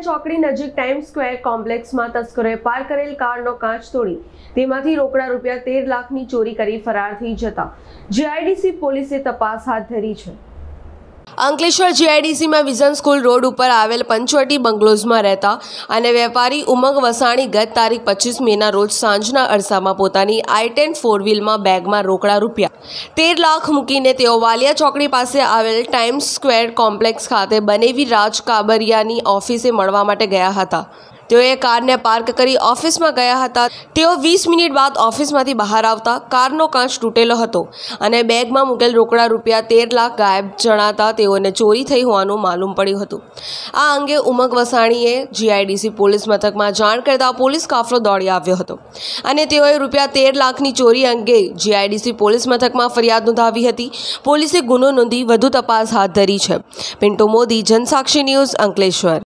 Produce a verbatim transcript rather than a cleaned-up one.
વાલિયા ચોકડી નજીક time square કોમ્પ્લેક્સમાં તસ્કરોએ પાર્ક કરેલ કારનો કાચ તોડી તેમાંથી રોકડા રૂપિયા તેર લાખની ચોરી કરી ફરાર થઈ જતા જીઆઈડીસી પોલીસે તપાસ હાથ ધરી છે। અંકલેશ્વર જીઆઈડીસીમાં વિઝન સ્કૂલ રોડ ઉપર આવેલ પંચવટી બંગલોઝમાં રહેતા અને વેપારી ઉમંગ વસાણી ગત તારીખ પચીસ મેના રોજ સાંજના અરસામાં પોતાની આઈ ટેન ફોર વ્હીલમાં બેગમાં રોકડા રૂપિયા તેર લાખ મૂકીને તેઓ વાલિયા ચોકડી પાસે આવેલ ટાઈમ સ્ક્વેર કોમ્પ્લેક્સ ખાતે બનેવી રાજ કાબરિયાની ઓફિસે મળવા માટે ગયા હતા। તેઓએ કારને પાર્ક કરી ઓફિસમાં ગયા હતા। તેઓ વીસ મિનિટ બાદ ઓફિસમાંથી બહાર આવતા કારનો કાચ તૂટેલો હતો અને બેગમાં મૂકેલ રોકડા રૂપિયા તેર લાખ ગાયબ જણાતા તેઓને ચોરી થઈ હોવાનું માલુમ પડ્યું હતું। આ અંગે ઉમંગ વસાણીએ જીઆઈડીસી પોલીસ મથકમાં જાણ કરતા પોલીસ કાફલો દોડી આવ્યો હતો અને તેઓએ રૂપિયા તેર લાખની ચોરી અંગે જીઆઈડીસી પોલીસ મથકમાં ફરિયાદ નોંધાવી હતી। પોલીસે ગુનો નોંધી વધુ તપાસ હાથ ધરી છે। પિન્ટુ મોદી, જનસાક્ષી ન્યૂઝ, અંકલેશ્વર।